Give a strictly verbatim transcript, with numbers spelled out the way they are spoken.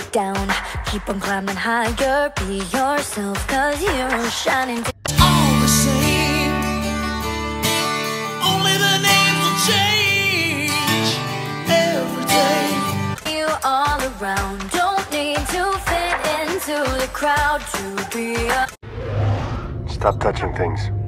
down. Keep on climbing higher, be yourself, cause you're shining. All the same, only the names will change every day. You all around, don't need to fit into the crowd to be a... Stop touching things.